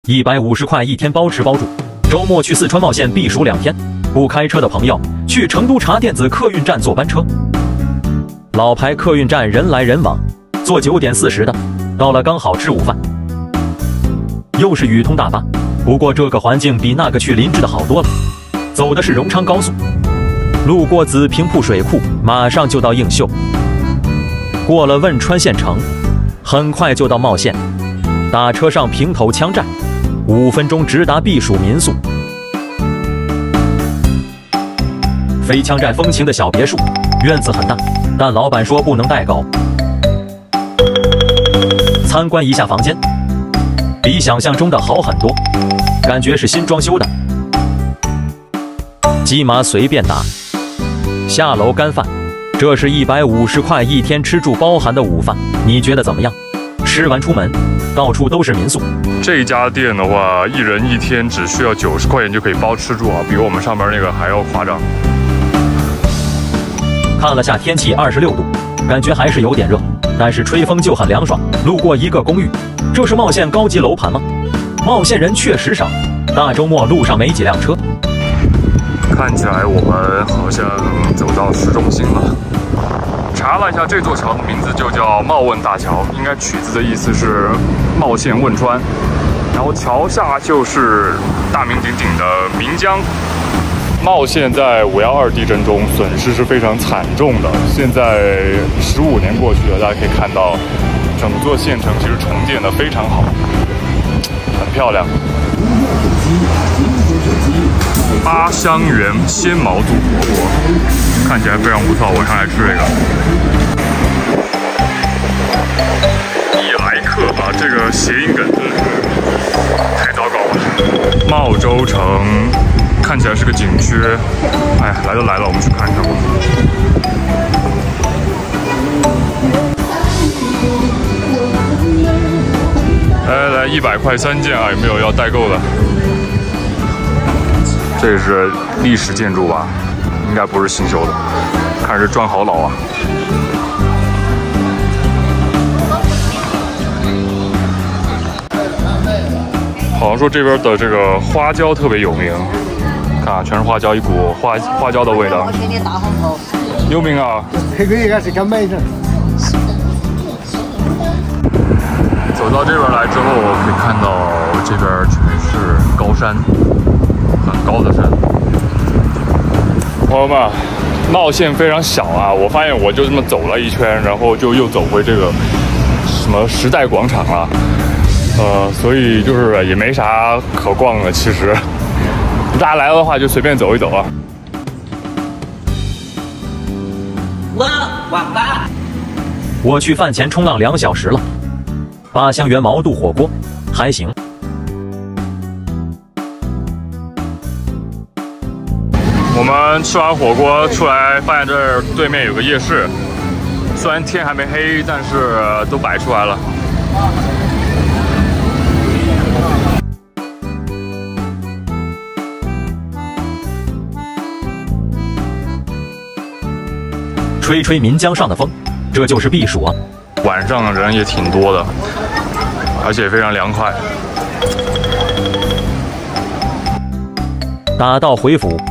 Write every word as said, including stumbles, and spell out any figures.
一百五十块一天包吃包住，周末去四川茂县避暑两天。不开车的朋友，去成都茶店子客运站坐班车。老牌客运站人来人往，坐九点四十的，到了刚好吃午饭。又是宇通大巴，不过这个环境比那个去林芝的好多了。走的是荣昌高速，路过紫坪铺水库，马上就到映秀。过了汶川县城，很快就到茂县。打车上平头羌站，五分钟直达避暑民宿。飞羌寨风情的小别墅，院子很大，但老板说不能带狗。参观一下房间，比想象中的好很多，感觉是新装修的。鸡麻随便打，下楼干饭，这是一百五十块一天吃住包含的午饭，你觉得怎么样？吃完出门，到处都是民宿。 这家店的话，一人一天只需要九十块钱就可以包吃住啊，比我们上边那个还要夸张。 看了下天气二十六度，感觉还是有点热，但是吹风就很凉爽。路过一个公寓，这是茂县高级楼盘吗？茂县人确实少，大周末路上没几辆车。 看起来我们好像走到市中心了。查了一下，这座桥的名字就叫茂汶大桥，应该取自的意思是茂县汶川。然后桥下就是大名鼎鼎的岷江。茂县在五幺二地震中损失是非常惨重的，现在十五年过去了，大家可以看到整座县城其实重建得非常好，很漂亮。八香园鲜毛肚火锅看起来非常不错，我上来吃这个。伊莱克啊，这个谐音梗真是太糟糕了。茂州城看起来是个景区，哎，来都来了，我们去看看吧。来来，一百块三件啊，有没有要代购的？这是历史建筑吧？应该不是新修的，看着砖好老啊。好像说这边的这个花椒特别有名，看啊，全是花椒，一股花花椒的味道。有名啊！这个应该是敢买的。走到这边来之后，可以看到这边全是高山。很高的山，朋友们，茂县非常小啊！我发现我就这么走了一圈，然后就又走回这个什么时代广场了，呃，所以就是也没啥可逛的。其实大家来了的话，就随便走一走啊。 哇，网吧！我去饭前冲浪两小时了，八香园毛肚火锅还行。 我们吃完火锅出来，发现这儿对面有个夜市，虽然天还没黑，但是都摆出来了。 吹吹岷江上的风，这就是避暑啊！ 晚上人也挺多的，而且非常凉快。 打道回府。